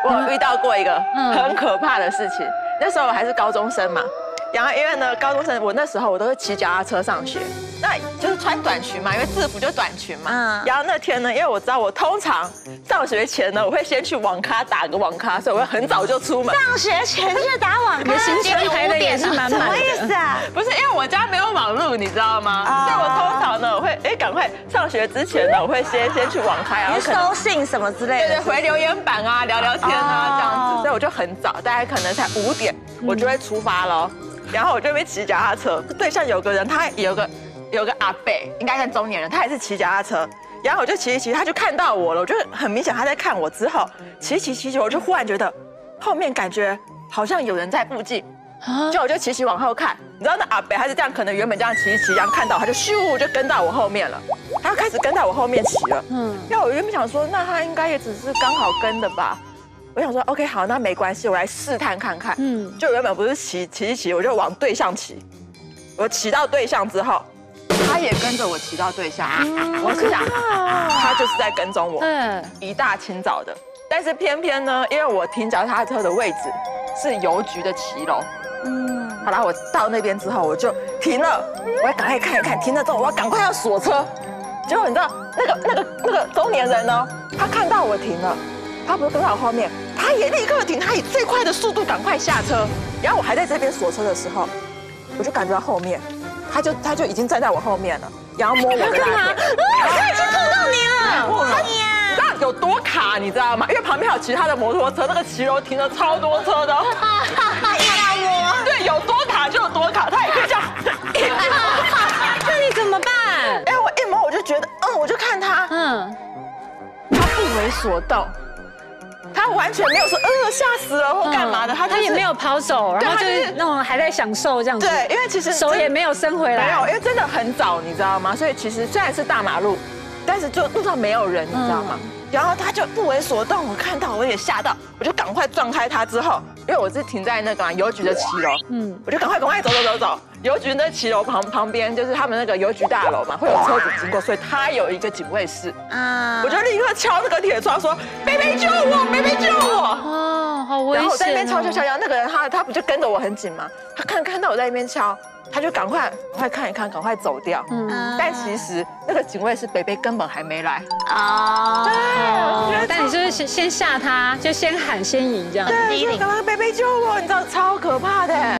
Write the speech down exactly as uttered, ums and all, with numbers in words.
我有遇到过一个很可怕的事情。那时候我还是高中生嘛，然后因为呢，高中生我那时候我都是骑脚踏车上学，那就是穿短裙嘛，因为制服就短裙嘛。嗯。然后那天呢，因为我知道我通常上学前呢，我会先去网咖打个网咖，所以我会很早就出门。 上学前去打网咖， 行程排的也是满满的。 什么意思啊？ 不是，因为我家没有网路，你知道吗？所以我通常呢，我会哎赶快上学之前呢，我会先先去网咖，然后收信什么之类的。 对对，回留言板啊，聊聊天啊这样子。所以我就很早，大概可能才五点，我就会出发喽。然后我就会骑脚踏车，对象有个人，他有个有个阿伯，应该是中年人，他也是骑脚踏车。然后我就骑一骑，他就看到我了，我就很明显他在看我。之后骑骑骑骑，我就忽然觉得后面感觉好像有人在附近，就我就骑骑往后看，你知道那阿伯他是这样，可能原本这样骑一骑，然后看到他就咻就跟到我后面了，他就开始跟到我后面骑了。嗯，因为我原本想说，那他应该也只是刚好跟的吧。我想说 ，OK， 好，那没关系，我来试探看看。嗯，就原本不是骑骑一骑，我就往对象骑。我骑到对象之后，他也跟着我骑到对象。我是想，他就是在跟踪我。嗯，一大清早的，但是偏偏呢，因为我停脚踏车的位置是邮局的骑楼。嗯，好了，我到那边之后，我就停了，我要赶快看一看。停了之后，我要赶快要锁车。结果你知道，那个那个那个中年人呢，他看到我停了。他不是跟在我后面，他也立刻停，他以最快的速度赶快下车。然后我还在这边锁车的时候，我就感觉到后面，他就他就已经站在我后面了，然后摸我的大腿， 他已经碰到你了， 我你啊！你知道有多卡，你知道吗？因为旁边还有其他的摩托车，那个骑楼停了超多车的。 他硬要摸， 对，有多卡就有多卡，他也可以这样。 那你怎么办？ 哎，我一摸我就觉得，嗯，我就看他，嗯，他不为所动。他完全没有说，呃，吓死了或干嘛的，他他也没有跑走，然后就是那种还在享受这样子。 对，因为其实手也没有伸回来。 没有，因为真的很早，你知道吗？所以其实虽然是大马路，但是就路上没有人，你知道吗？然后他就不为所动，我看到我也吓到，我就赶快撞开他之后，因为我是停在那个邮局的骑楼，嗯，我就赶快赶快走走走走。邮局那骑楼旁旁边就是他们那个邮局大楼嘛，会有车子经过，所以他有一个警卫室。啊，我就立刻敲那个铁窗说：“贝贝救我，贝贝救我！” 哦，好危险。 然后我在那边敲敲敲，然后那个人他他不就跟着我很紧吗？他看看到我在那边敲，他就赶快赶快看一看，赶快走掉。嗯，但其实那个警卫室贝贝根本还没来。啊， 对。但你就是先先吓他，就先喊先赢这样。 对，赶快贝贝救我，你知道超可怕的。